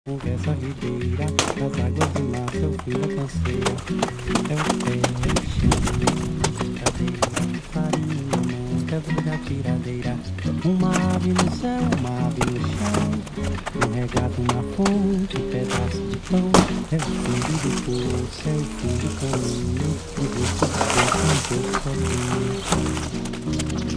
Essa ribeira, as águas do mar, seu filho canseira. É o pé, é o chão, cadeira, farinha na mão, quebra da tiradeira. Uma ave no céu, uma ave no chão. Um regato, uma fonte, um pedaço de pão. É o fundo do poço, é o fim do caminho. O gosto do corpo, um pouco sozinho.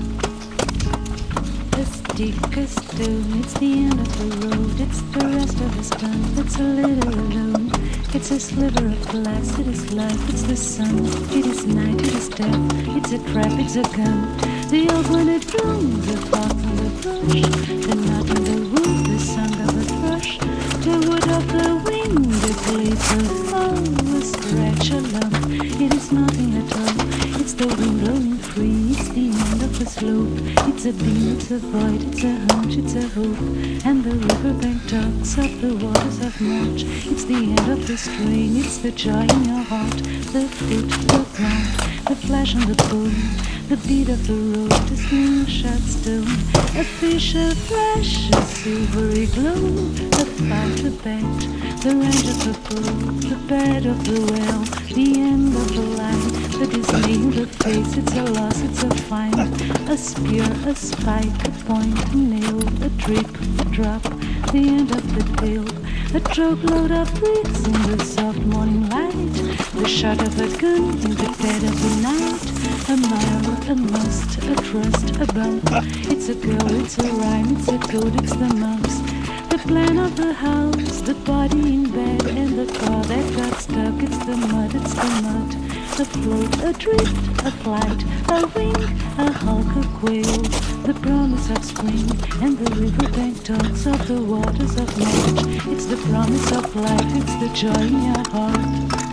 The steepest stone, it's the end of the road, it's the rest of his tongue that's a little alone. It's a sliver of glass, it is life, it's the sun, it is night, it is death, it's a trap, it's a gun. The old one it blooms, the fox on the bush, the knot on the wood, the song of the thrush, the wood of the wind, the blades of fall, a scratch, a lump, it is nothing at all. It's the wind blowing free, it's the end of the slope. It's a beam, it's a void, it's a hunch, it's a hope. And the riverbank talks of the waters of March. It's the end of the strain, it's the joy in your heart. The foot, the ground, the flash on the bone, the beat of the road, the slingshot stone. A fish, a flash, a silvery glow. The fight, the bet, the range of the bull, the bed of the well, the end of the line, the dismay, the face, it's a loss, it's a find. A spear, a spike, a point, a nail, a drip, a drop, the end of the tale. A truckload of bricks in the soft morning light, the shot of a gun in the dead of the night. A mile, a must, a trust, a bump. It's a girl, it's a rhyme, it's a code, it's the mumps. The plan of the house, the body in bed, and the car that got stuck. It's the mud, it's the mud. A float, a drift, a flight, a wing, a hulk, a quail. The promise of spring, and the riverbank talks of the waters of March. It's the promise of life, it's the joy in your heart.